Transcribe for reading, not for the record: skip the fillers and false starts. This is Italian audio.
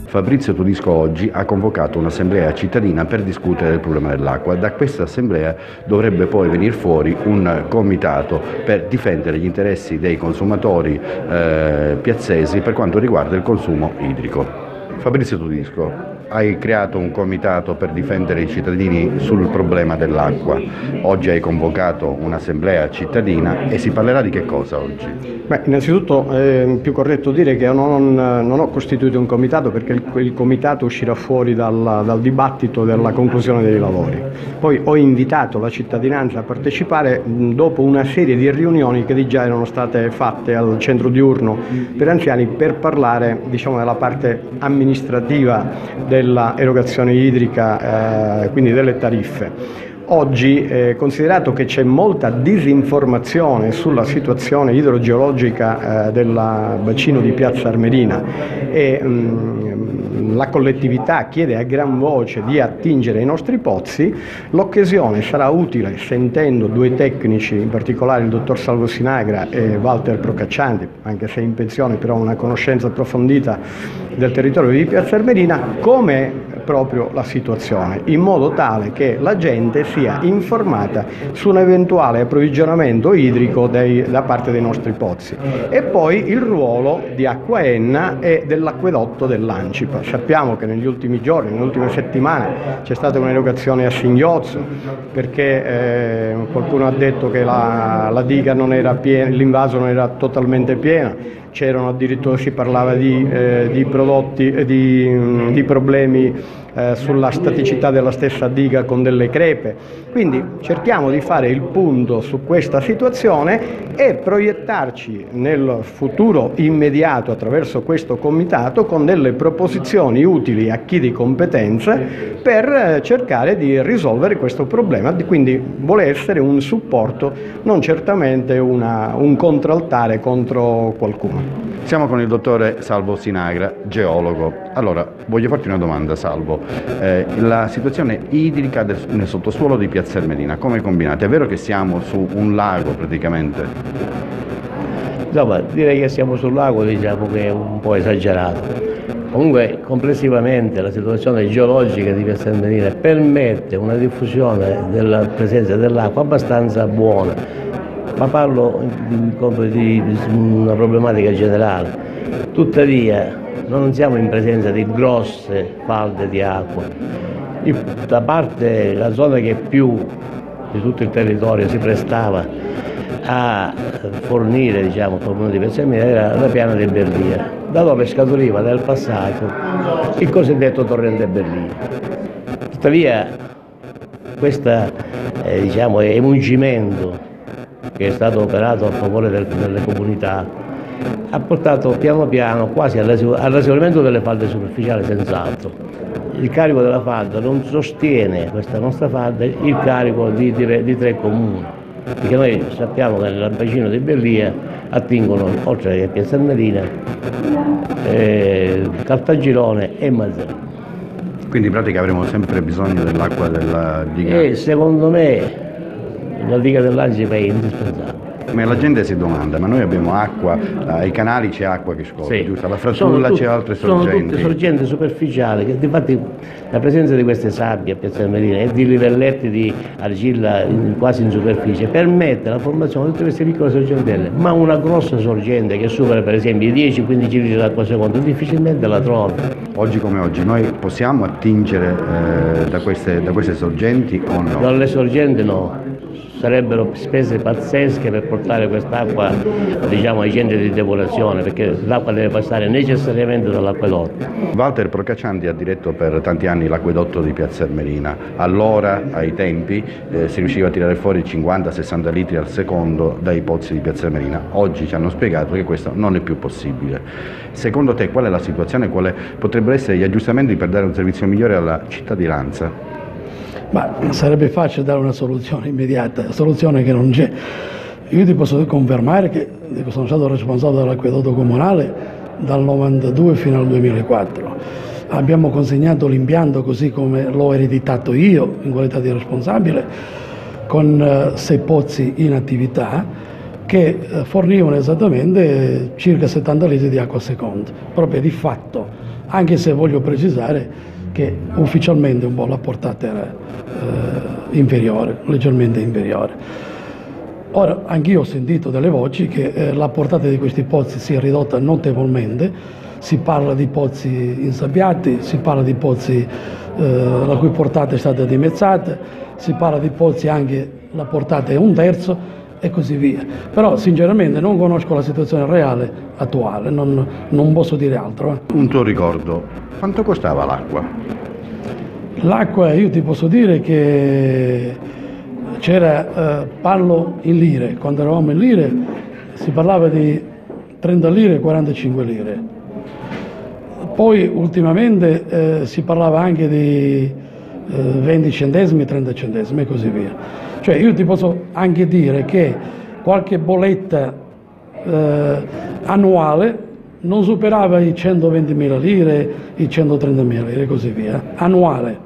Fabrizio Todisco oggi ha convocato un'assemblea cittadina per discutere del problema dell'acqua. Da questa assemblea dovrebbe poi venire fuori un comitato per difendere gli interessi dei consumatori piazzesi per quanto riguarda il consumo idrico. Fabrizio Todisco, hai creato un comitato per difendere i cittadini sul problema dell'acqua. Oggi hai convocato un'assemblea cittadina e si parlerà di che cosa oggi? Beh, innanzitutto è più corretto dire che non ho costituito un comitato, perché il comitato uscirà fuori dal dibattito della conclusione dei lavori. Poi ho invitato la cittadinanza a partecipare dopo una serie di riunioni che già erano state fatte al centro diurno per anziani per parlare, diciamo, della parte amministrativa della erogazione idrica, quindi delle tariffe. Oggi, considerato che c'è molta disinformazione sulla situazione idrogeologica del bacino di Piazza Armerina e la collettività chiede a gran voce di attingere ai nostri pozzi, l'occasione sarà utile, sentendo due tecnici, in particolare il dottor Salvo Sinagra e Walter Procaccianti, anche se in pensione, però una conoscenza approfondita del territorio di Piazza Armerina, come proprio la situazione, in modo tale che la gente sia informata su un eventuale approvvigionamento idrico da parte dei nostri pozzi. E poi il ruolo di Acquaenna e dell'acquedotto dell'Ancipa. Sappiamo che negli ultimi giorni, nelle ultime settimane, c'è stata un'erogazione a Singhiozzo, perché qualcuno ha detto che la diga non era piena, l'invaso non era totalmente piena. C'erano addirittura, si parlava di problemi sulla staticità della stessa diga con delle crepe. Quindi cerchiamo di fare il punto su questa situazione e proiettarci nel futuro immediato attraverso questo comitato con delle proposizioni utili a chi di competenza per cercare di risolvere questo problema. Quindi vuole essere un supporto, non certamente un contraltare contro qualcuno. Siamo con il dottore Salvo Sinagra, geologo. Allora, voglio farti una domanda, Salvo. La situazione idrica nel sottosuolo di Piazza Armerina, come combinate? È vero che siamo su un lago praticamente? Insomma, direi che siamo sul lago, diciamo che è un po' esagerato. Comunque, complessivamente, la situazione geologica di Piazza Armerina permette una diffusione della presenza dell'acqua abbastanza buona. Ma parlo di una problematica generale. Tuttavia non siamo in presenza di grosse falde di acqua. Da parte la zona che più di tutto il territorio si prestava a fornire, diciamo, il comune di Piazza Armerina era la piana di Berlia, da dove scaturiva nel passato il cosiddetto torrente Berlia. Tuttavia questo diciamo, emungimento che è stato operato a favore delle comunità ha portato piano piano quasi all'esaurimento delle falde superficiali, senz'altro. Il carico della falda non sostiene, questa nostra falda, il carico di 3 comuni, perché noi sappiamo che nel bacino di Berlia attingono, oltre che Piazza Armerina, Caltagirone e Mazzarino. Quindi in pratica avremo sempre bisogno dell'acqua della diga? E secondo me la diga dell'Ancipa è indispensabile. Ma la gente si domanda, ma noi abbiamo acqua, ai canali c'è acqua che scorre, sì, giusto? Alla Fratulla c'è altre sorgenti? Sono tutte sorgenti superficiali, che infatti la presenza di queste sabbie a Piazza Armerina e di livelletti di argilla quasi in superficie permette la formazione di tutte queste piccole sorgentelle, ma una grossa sorgente che supera per esempio i 10-15 litri d'acqua secondo difficilmente la trovi. Oggi come oggi noi possiamo attingere da queste sorgenti o no? Dalle sorgenti no. Sarebbero spese pazzesche per portare quest'acqua, diciamo, ai centri di depurazione, perché l'acqua deve passare necessariamente dall'acquedotto. Walter Procaccianti ha diretto per tanti anni l'acquedotto di Piazza Armerina. Allora, ai tempi, si riusciva a tirare fuori 50-60 litri al secondo dai pozzi di Piazza Armerina. Oggi ci hanno spiegato che questo non è più possibile. Secondo te qual è la situazione? Quali potrebbero essere gli aggiustamenti per dare un servizio migliore alla cittadinanza? Ma sarebbe facile dare una soluzione immediata, soluzione che non c'è. Io ti posso confermare che sono stato responsabile dell'acquedotto comunale dal 92 fino al 2004. Abbiamo consegnato l'impianto così come l'ho ereditato io in qualità di responsabile, con 6 pozzi in attività, che fornivano esattamente circa 70 litri di acqua a seconda, proprio di fatto, anche se voglio precisare che ufficialmente un po' la portata era inferiore, leggermente inferiore. Ora, anch'io ho sentito delle voci che la portata di questi pozzi si è ridotta notevolmente, si parla di pozzi insabbiati, si parla di pozzi la cui portata è stata dimezzata, si parla di pozzi anche la portata è un terzo, e così via. Però sinceramente non conosco la situazione reale attuale, non posso dire altro. Un tuo ricordo, quanto costava l'acqua? L'acqua, io ti posso dire che c'era, parlo in lire, quando eravamo in lire si parlava di 30 lire e 45 lire. Poi ultimamente si parlava anche di 20 centesimi, 30 centesimi e così via. Cioè io ti posso anche dire che qualche bolletta annuale non superava i 120.000 lire, i 130.000 lire e così via, annuale.